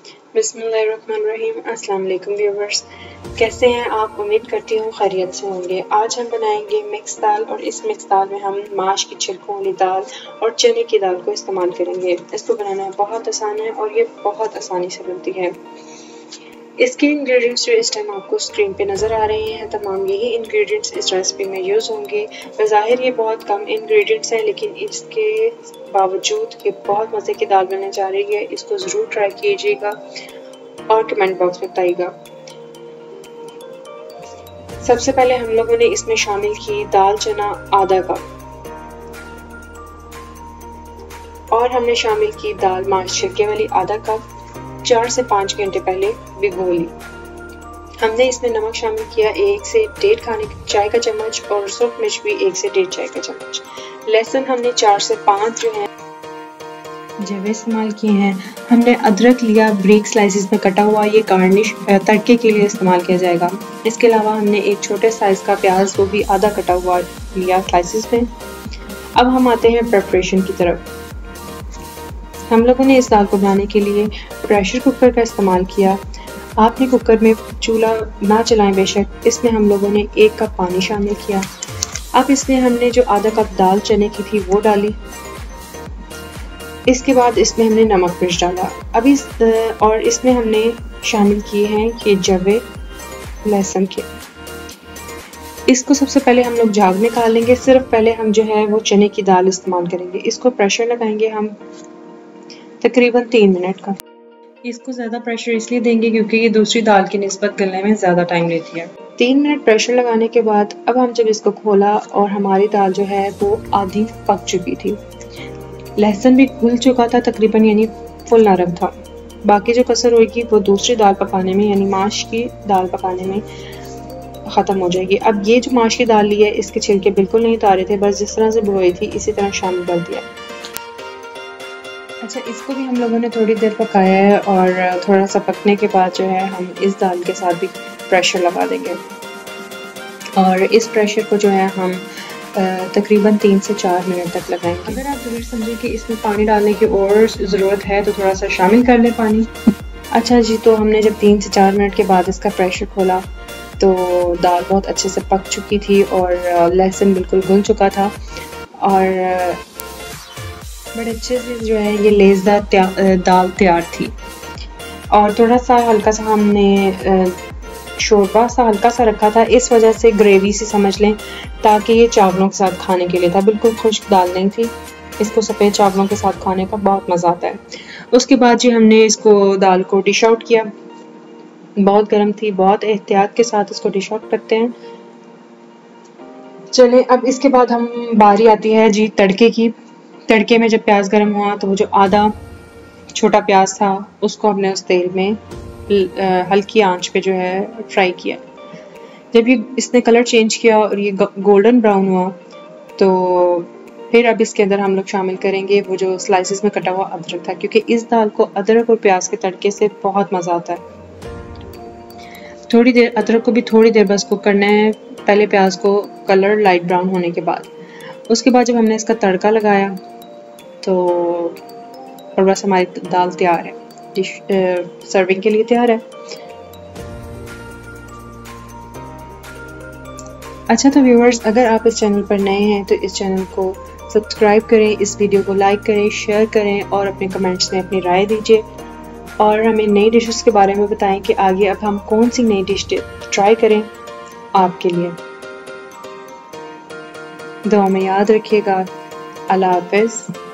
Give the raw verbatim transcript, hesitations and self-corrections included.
बिस्मिल्लाहिर्रहमानिर्रहीम। अस्सलाम वालेकुम व्यूवर्स, कैसे हैं आप? उम्मीद करती हूँ खैरियत से होंगे। आज हम बनाएंगे मिक्स दाल और इस मिक्स दाल में हम माश की छिलकों वाली दाल और चने की दाल को इस्तेमाल करेंगे। इसको बनाना बहुत आसान है और ये बहुत आसानी से बनती है। इसके इंग्रेडिएंट्स जो इस टाइम आपको स्क्रीन पे नज़र आ रहे हैं, तमाम यही इंग्रेडिएंट्स इस रेसिपी में यूज़ होंगे। बज़ाहिर ये बहुत कम इंग्रेडिएंट्स हैं, लेकिन इसके बावजूद ये बहुत मज़े की दाल बनने जा रही है। इसको ज़रूर ट्राई कीजिएगा और कमेंट बॉक्स में बताइएगा। सबसे पहले हम लोगों ने इसमें शामिल की दाल चना आधा कप, और हमने शामिल की दाल माश छिलके वाली आधा कप, चार से पाँच घंटे पहले भिगो ली। हमने इसमें नमक शामिल किया एक से डेढ़ खाने चाय का चम्मच और सूख मिर्च भी एक से डेढ़ चाय का चम्मच। लहसुन हमने चार से पाँच जो है जवे इस्तेमाल किए हैं। हमने अदरक लिया ब्रीक स्लाइसिस में कटा हुआ, ये गार्निश तड़के के लिए इस्तेमाल किया जाएगा। इसके अलावा हमने एक छोटे साइज का प्याज वो भी आधा कटा हुआ लिया स्लाइसिस में। अब हम आते हैं प्रिपरेशन की तरफ। हम लोगों ने इस दाल को बनाने के लिए प्रेशर कुकर का इस्तेमाल किया। आपने कुकर में चूल्हा ना चलाएं बेशक। इसमें हम लोगों ने एक कप पानी शामिल किया। अब इसमें हमने जो आधा कप दाल चने की थी वो डाली। इसके बाद इसमें हमने नमक मिर्च डाला। अब इस और इसमें हमने शामिल किए हैं ये जवे लहसुन के। इसको सबसे पहले हम लोग झाग निकाल लेंगे। सिर्फ पहले हम जो है वो चने की दाल इस्तेमाल करेंगे। इसको प्रेशर लगाएंगे हम तकरीबन तीन मिनट का। इसको ज़्यादा प्रेशर इसलिए देंगे क्योंकि ये दूसरी दाल की निस्बत गलने में ज़्यादा टाइम लेती है। तीन मिनट प्रेशर लगाने के बाद अब हम जब इसको खोला और हमारी दाल जो है वो आधी पक चुकी थी। लहसुन भी घुल चुका था तकरीबन, यानी फुल नरम था। बाकी जो कसर होगी वो दूसरी दाल पकाने में यानी माश की दाल पकाने में ख़त्म हो जाएगी। अब ये जो माश की दाल ली है इसके छिलके बिल्कुल नहीं उतारे थे, बस जिस तरह से भिगोई थी इसी तरह शामिल कर दिया। अच्छा, इसको भी हम लोगों ने थोड़ी देर पकाया है और थोड़ा सा पकने के बाद जो है हम इस दाल के साथ भी प्रेशर लगा देंगे और इस प्रेशर को जो है हम तकरीबन तीन से चार मिनट तक लगाएंगे। अगर आप ज़रूर समझें कि इसमें पानी डालने की और ज़रूरत है तो थोड़ा सा शामिल कर लें पानी। अच्छा जी, तो हमने जब तीन से चार मिनट के बाद इसका प्रेशर खोला तो दाल बहुत अच्छे से पक चुकी थी और लहसुन बिल्कुल घुल चुका था और बड़े अच्छे से जो है ये लेज़दार दाल तैयार थी। और थोड़ा सा हल्का सा हमने शोरबा सा हल्का सा रखा था, इस वजह से ग्रेवी सी समझ लें, ताकि ये चावलों के साथ खाने के लिए था। बिल्कुल खुश्क दाल नहीं थी। इसको सफ़ेद चावलों के साथ खाने का बहुत मज़ा आता है। उसके बाद जी हमने इसको दाल को डिश आउट किया। बहुत गर्म थी, बहुत एहतियात के साथ इसको डिश आउट करते हैं। चलें, अब इसके बाद हम बारी आती है जी तड़के की। तड़के में जब प्याज गर्म हुआ तो वो जो आधा छोटा प्याज था उसको हमने उस तेल में हल्की आंच पे जो है फ्राई किया। जब ये इसने कलर चेंज किया और ये गोल्डन ब्राउन हुआ तो फिर अब इसके अंदर हम लोग शामिल करेंगे वो जो स्लाइसिस में कटा हुआ अदरक था, क्योंकि इस दाल को अदरक और प्याज के तड़के से बहुत मज़ा आता है। थोड़ी देर अदरक को भी थोड़ी देर बस कुक करना है, पहले प्याज को कलर लाइट ब्राउन होने के बाद। उसके बाद जब हमने इसका तड़का लगाया तो और बस हमारी दाल तैयार है, डिश सर्विंग के लिए तैयार है। अच्छा, तो व्यूअर्स, अगर आप इस चैनल पर नए हैं तो इस चैनल को सब्सक्राइब करें, इस वीडियो को लाइक करें, शेयर करें और अपने कमेंट्स में अपनी राय दीजिए और हमें नई डिशेस के बारे में बताएं कि आगे अब हम कौन सी नई डिश ट्राई करें आपके लिए। दुआ में याद रखिएगा। अल्लाह हाफ़िज़।